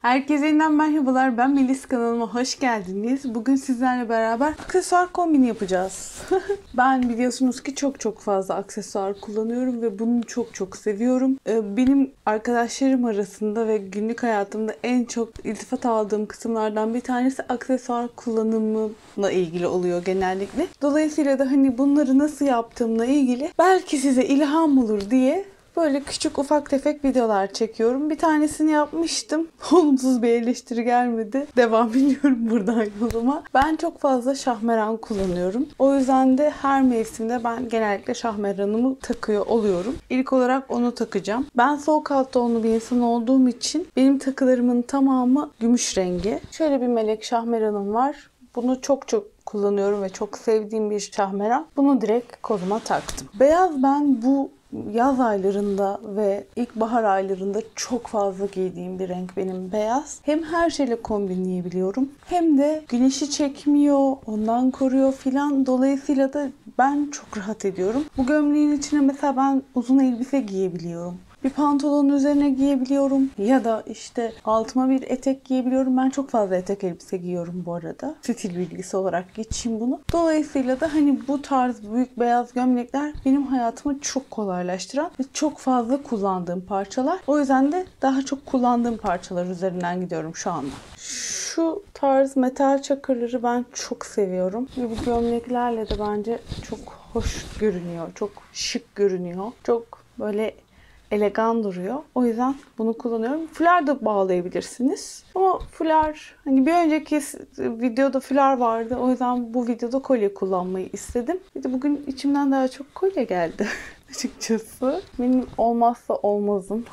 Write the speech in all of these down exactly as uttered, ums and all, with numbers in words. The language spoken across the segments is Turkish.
Herkese yeniden merhabalar. Ben Melis, kanalıma hoş geldiniz. Bugün sizlerle beraber aksesuar kombini yapacağız. Ben biliyorsunuz ki çok çok fazla aksesuar kullanıyorum ve bunu çok çok seviyorum. Benim arkadaşlarım arasında ve günlük hayatımda en çok iltifat aldığım kısımlardan bir tanesi aksesuar kullanımıyla ilgili oluyor genellikle. Dolayısıyla da hani bunları nasıl yaptığımla ilgili belki size ilham olur diye böyle küçük ufak tefek videolar çekiyorum. Bir tanesini yapmıştım. Olumsuz bir eleştiri gelmedi. Devam ediyorum buradan yoluma. Ben çok fazla şahmeran kullanıyorum. O yüzden de her mevsimde ben genellikle şahmeranımı takıyor oluyorum. İlk olarak onu takacağım. Ben soğuk alt tonlu bir insan olduğum için benim takılarımın tamamı gümüş rengi. Şöyle bir melek şahmeranım var. Bunu çok çok kullanıyorum ve çok sevdiğim bir şahmeran. Bunu direkt koluma taktım. Beyaz ben bu yaz aylarında ve ilkbahar aylarında çok fazla giydiğim bir renk benim beyaz. Hem her şeyle kombinleyebiliyorum hem de güneşi çekmiyor, ondan koruyor filan. Dolayısıyla da ben çok rahat ediyorum. Bu gömleğin içine mesela ben uzun elbise giyebiliyorum. Bir pantolonun üzerine giyebiliyorum ya da işte altıma bir etek giyebiliyorum. Ben çok fazla etek elbise giyiyorum bu arada. Stil bilgisi olarak geçeyim bunu. Dolayısıyla da hani bu tarz büyük beyaz gömlekler benim hayatımı çok kolaylaştıran ve çok fazla kullandığım parçalar. O yüzden de daha çok kullandığım parçalar üzerinden gidiyorum şu anda. Şu tarz metal çakırları ben çok seviyorum. Ve bu gömleklerle de bence çok hoş görünüyor. Çok şık görünüyor. Çok böyle elegan duruyor. O yüzden bunu kullanıyorum. Fular da bağlayabilirsiniz. Ama fular, hani bir önceki videoda fular vardı. O yüzden bu videoda kolye kullanmayı istedim. Bir de bugün içimden daha çok kolye geldi açıkçası. Benim olmazsa olmazım.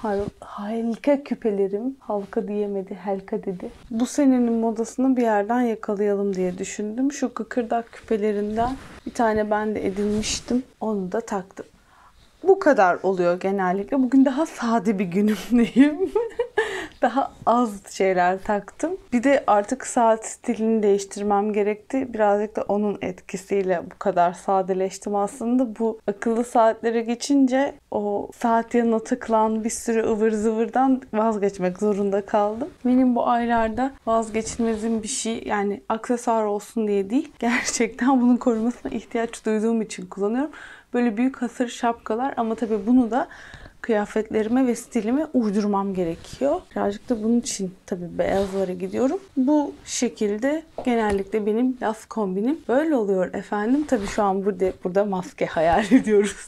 Halka küpelerim. Halka diyemedi, halka dedi. Bu senenin modasını bir yerden yakalayalım diye düşündüm. Şu kıkırdak küpelerinden bir tane ben de edinmiştim. Onu da taktım. Bu kadar oluyor genellikle. Bugün daha sade bir günümdeyim. Daha az şeyler taktım. Bir de artık saat stilini değiştirmem gerekti. Birazcık da onun etkisiyle bu kadar sadeleştim aslında. Bu akıllı saatlere geçince o saat yanına takılan bir sürü ıvır zıvırdan vazgeçmek zorunda kaldım. Benim bu aylarda vazgeçilmezim bir şey. Yani aksesuar olsun diye değil. Gerçekten bunun korumasına ihtiyaç duyduğum için kullanıyorum. Böyle büyük hasır şapkalar ama tabii bunu da kıyafetlerime ve stilime uydurmam gerekiyor. Birazcık da bunun için tabii beyazlara gidiyorum. Bu şekilde genellikle benim yaz kombinim böyle oluyor efendim. Tabii şu an burada, burada maske hayal ediyoruz.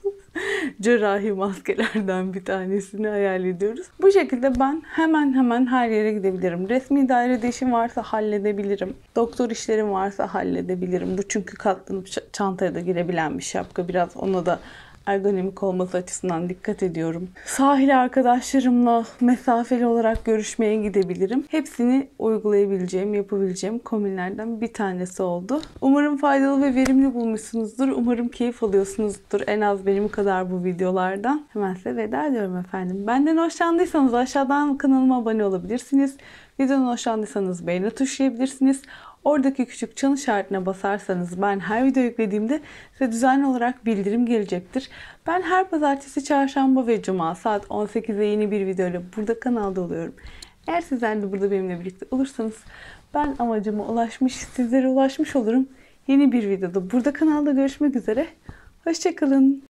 Cerrahi maskelerden bir tanesini hayal ediyoruz. Bu şekilde ben hemen hemen her yere gidebilirim. Resmi dairede işim varsa halledebilirim. Doktor işlerim varsa halledebilirim. Bu çünkü katlanıp çantaya da girebilen bir şapka. Biraz ona da ergonomik olması açısından dikkat ediyorum. Sahil arkadaşlarımla mesafeli olarak görüşmeye gidebilirim. Hepsini uygulayabileceğim, yapabileceğim kombinlerden bir tanesi oldu. Umarım faydalı ve verimli bulmuşsunuzdur. Umarım keyif alıyorsunuzdur. En az benim kadar bu videolardan. Hemen size veda ediyorum efendim. Benden hoşlandıysanız aşağıdan kanalıma abone olabilirsiniz. Videodan hoşlandıysanız beğeni tuşlayabilirsiniz. Oradaki küçük çan işaretine basarsanız ben her video yüklediğimde size düzenli olarak bildirim gelecektir. Ben her pazartesi, çarşamba ve cuma saat on sekizde yeni bir video ile burada kanalda oluyorum. Eğer sizler de burada benimle birlikte olursanız ben amacıma ulaşmış, sizlere ulaşmış olurum. Yeni bir videoda burada kanalda görüşmek üzere. Hoşça kalın.